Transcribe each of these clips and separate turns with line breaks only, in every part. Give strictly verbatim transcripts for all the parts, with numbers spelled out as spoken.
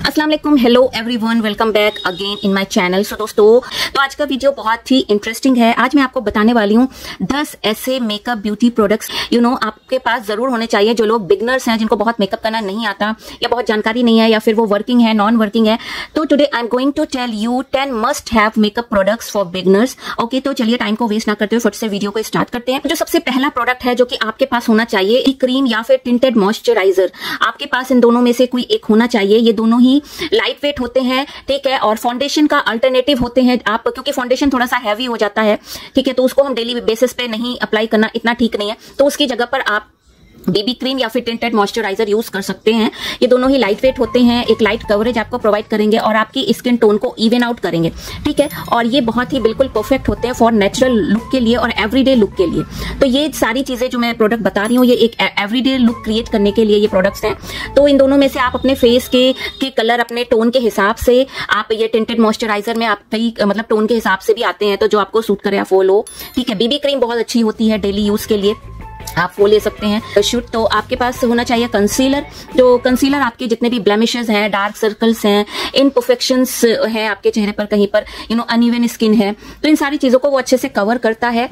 अस्सलाम वालेकुम, hello everyone, welcome back again in my channel. So दोस्तों, तो आज का वीडियो बहुत ही इंटरेस्टिंग है। आज मैं आपको बताने वाली हूँ दस ऐसे makeup beauty products you know आपके पास जरूर होने चाहिए। जो लोग बिगनर्स हैं, जिनको बहुत मेकअप करना नहीं आता या बहुत जानकारी नहीं है या फिर वो वर्किंग है, नॉन वर्किंग है, तो today I am going to tell you ten must have makeup products for beginners. Okay, तो चलिए टाइम को वेस्ट ना करते हुए फट से वीडियो को स्टार्ट करते हैं। जो सबसे पहला प्रोडक्ट है जो कि आपके पास होना चाहिए, क्रीम या फिर टिंटेड मॉइस्चराइजर। आपके पास इन दोनों में से कोई एक होना चाहिए। ये दोनों ही लाइट वेट होते हैं, ठीक है, और फाउंडेशन का अल्टरनेटिव होते हैं। आप क्योंकि फाउंडेशन थोड़ा सा हैवी हो जाता है, ठीक है, तो उसको हम डेली बेसिस पे नहीं अप्लाई करना इतना ठीक नहीं है, तो उसकी जगह पर आप बेबी क्रीम या फिर टिंटेड मॉइस्चराइजर यूज कर सकते हैं। ये दोनों ही लाइट वेट होते हैं, एक लाइट कवरेज आपको प्रोवाइड करेंगे और आपकी स्किन टोन को इवन आउट करेंगे, ठीक है। और ये बहुत ही बिल्कुल परफेक्ट होते हैं फॉर नेचुरल लुक के लिए और एवरीडे लुक के लिए। तो ये सारी चीजें जो मैं प्रोडक्ट बता रही हूँ, ये एक एवरीडे लुक क्रिएट करने के लिए ये प्रोडक्ट्स हैं। तो इन दोनों में से आप अपने फेस के के कलर, अपने टोन के हिसाब से आप ये टिंटेड मॉइस्चराइजर में आप कई मतलब टोन के हिसाब से भी आते हैं, तो जो आपको सूट करे आप वो लो, ठीक है। बेबी क्रीम बहुत अच्छी होती है डेली यूज के लिए, आप वो ले सकते हैं। शूट तो आपके पास होना चाहिए कंसीलर। जो कंसीलर आपके जितने भी ब्लेमिशेस हैं, डार्क सर्कल्स हैं, इनपरफेक्शंस हैं आपके चेहरे पर, कहीं पर यू नो अनइवन स्किन है, तो इन सारी चीजों को वो अच्छे से कवर करता है।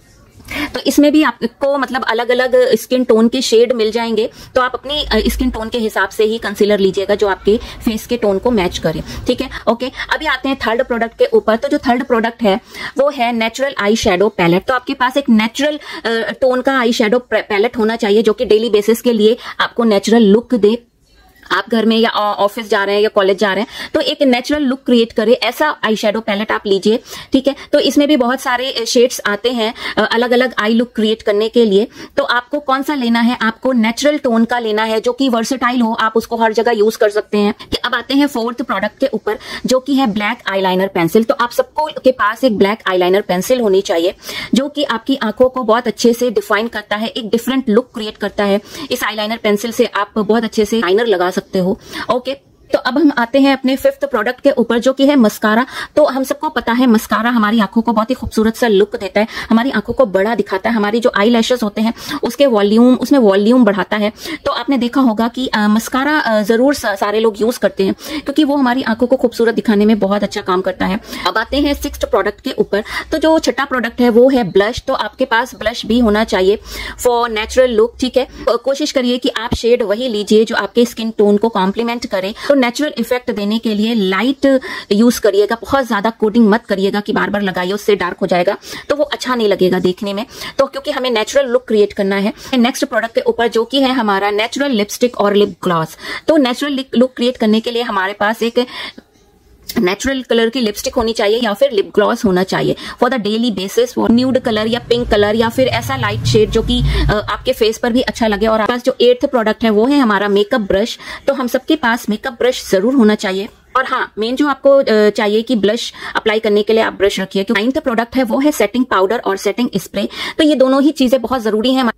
तो इसमें भी आपको मतलब अलग अलग स्किन टोन के शेड मिल जाएंगे, तो आप अपनी स्किन टोन के हिसाब से ही कंसीलर लीजिएगा जो आपके फेस के टोन को मैच करे, ठीक है। ओके, अभी आते हैं थर्ड प्रोडक्ट के ऊपर। तो जो थर्ड प्रोडक्ट है वो है नेचुरल आई शेडो पैलेट। तो आपके पास एक नेचुरल टोन का आई शेडो पैलेट होना चाहिए जो कि डेली बेसिस के लिए आपको नेचुरल लुक दे। आप घर में या ऑफिस जा रहे हैं या कॉलेज जा रहे हैं तो एक नेचुरल लुक क्रिएट करे, ऐसा आई शेडो पैलेट आप लीजिए, ठीक है। तो इसमें भी बहुत सारे शेड्स आते हैं अलग अलग आई लुक क्रिएट करने के लिए। तो आपको कौन सा लेना है, आपको नेचुरल टोन का लेना है जो कि वर्सेटाइल हो, आप उसको हर जगह यूज कर सकते हैं। अब आते हैं फोर्थ प्रोडक्ट के ऊपर जो कि है ब्लैक आईलाइनर पेंसिल। तो आप सबको के पास एक ब्लैक आईलाइनर पेंसिल होनी चाहिए जो कि आपकी आंखों को बहुत अच्छे से डिफाइन करता है, एक डिफरेंट लुक क्रिएट करता है। इस आईलाइनर पेंसिल से आप बहुत अच्छे से लाइनर लगा सकते हो, ओके। तो अब हम आते हैं अपने फिफ्थ प्रोडक्ट के ऊपर जो कि है मस्कारा। तो हम सबको पता है मस्कारा हमारी आंखों को बहुत ही खूबसूरत सा लुक देता है, हमारी आंखों को बड़ा दिखाता है, हमारी जो आई लैशेस होते हैं उसके वॉल्यूम उसमें वॉल्यूम बढ़ाता है। तो आपने देखा होगा कि आ, मस्कारा आ, जरूर सा, सारे लोग यूज करते हैं क्योंकि वो हमारी आंखों को खूबसूरत दिखाने में बहुत अच्छा काम करता है। अब आते हैं सिक्स्थ प्रोडक्ट के ऊपर। तो जो छठा प्रोडक्ट है वो है ब्लश। तो आपके पास ब्लश भी होना चाहिए फॉर नेचुरल लुक, ठीक है। कोशिश करिए कि आप शेड वही लीजिए जो आपके स्किन टोन को कॉम्प्लीमेंट करे। तो नेचुरल इफेक्ट देने के लिए लाइट यूज करिएगा, बहुत ज्यादा कोटिंग मत करिएगा कि बार बार लगाइए, उससे डार्क हो जाएगा तो वो अच्छा नहीं लगेगा देखने में। तो क्योंकि हमें नेचुरल लुक क्रिएट करना है। नेक्स्ट प्रोडक्ट के ऊपर जो कि है हमारा नेचुरल लिपस्टिक और लिप ग्लॉस। तो नेचुरल लुक क्रिएट करने के लिए हमारे पास एक नेचुरल कलर की लिपस्टिक होनी चाहिए या फिर लिप ग्लॉस होना चाहिए for the daily basis, for nude colour या पिंक कलर या फिर ऐसा लाइट शेड जो कि आपके फेस पर भी अच्छा लगे। और आपके पास जो एट्थ प्रोडक्ट है वो है हमारा मेकअप ब्रश। तो हम सबके पास मेकअप ब्रश जरूर होना चाहिए। और हाँ, मेन जो आपको चाहिए कि ब्लश अप्लाई करने के लिए आप ब्रश रखिए। नाइन्थ प्रोडक्ट है वो है सेटिंग पाउडर और सेटिंग स्प्रे। तो ये दोनों ही चीजें बहुत जरूरी है,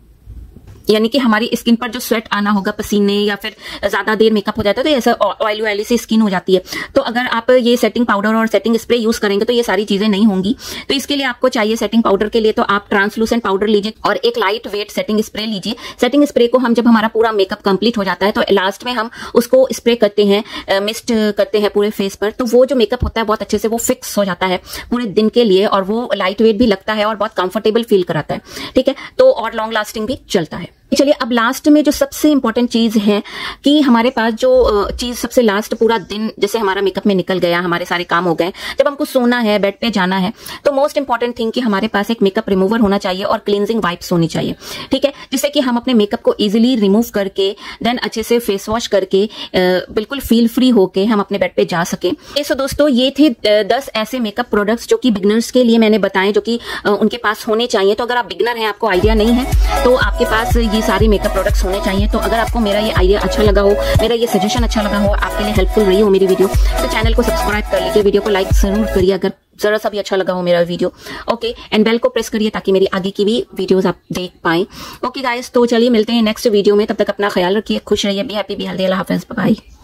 यानी कि हमारी स्किन पर जो स्वेट आना होगा, पसीने या फिर ज्यादा देर मेकअप हो जाता है तो ऐसा ऑयली ऑयली सी स्किन हो जाती है। तो अगर आप ये सेटिंग पाउडर और सेटिंग स्प्रे यूज करेंगे तो ये सारी चीजें नहीं होंगी। तो इसके लिए आपको चाहिए सेटिंग पाउडर के लिए तो आप ट्रांसलूसेंट पाउडर लीजिए और एक लाइट वेट सेटिंग स्प्रे लीजिए। सेटिंग स्प्रे को हम जब हमारा पूरा मेकअप कंप्लीट हो जाता है तो लास्ट में हम उसको स्प्रे करते हैं, मिस्ट करते हैं पूरे फेस पर। तो वो जो मेकअप होता है बहुत अच्छे से वो फिक्स हो जाता है पूरे दिन के लिए और वो लाइट वेट भी लगता है और बहुत कंफर्टेबल फील कराता है, ठीक है। तो और लॉन्ग लास्टिंग भी चलता है। चलिए अब लास्ट में जो सबसे इंपॉर्टेंट चीज है कि हमारे पास जो चीज सबसे लास्ट, पूरा दिन जैसे हमारा मेकअप में निकल गया, हमारे सारे काम हो गए, जब हमको सोना है, बेड पे जाना है, तो मोस्ट इंपॉर्टेंट थिंग कि हमारे पास एक मेकअप रिमूवर होना चाहिए और क्लींजिंग वाइप्स होनी चाहिए, ठीक है, जिससे कि हम अपने मेकअप को इजीली रिमूव करके देन अच्छे से फेस वॉश करके बिल्कुल फील फ्री होके हम अपने बेड पे जा सके। सो दोस्तों, ये थे दस ऐसे मेकअप प्रोडक्ट्स जो कि बिगनर्स के लिए मैंने बताए, जो कि उनके पास होने चाहिए। तो अगर आप बिगनर हैं, आपको आइडिया नहीं है, तो आपके पास ये सारे मेकअप प्रोडक्ट्स होने चाहिए। तो अगर आपको मेरा ये आइडिया अच्छा लगा हो, मेरा ये सजेशन अच्छा लगा हो, आपके लिए हेल्पफुल रही हो मेरी वीडियो, तो चैनल को सब्सक्राइब कर लीजिए, वीडियो को लाइक जरूर करिए अगर जरा सा भी अच्छा लगा हो मेरा वीडियो, ओके। एंड बेल को प्रेस करिए ताकि मेरी आगे की भी वीडियोस आप देख पाएं, ओके गाइस। तो चलिए मिलते हैं नेक्स्ट वीडियो में, तब तक अपना ख्याल रखिए, खुश रहिए, बी हैप्पी, बी हेल्दी, अल्लाह हाफिज़, बाय बाय।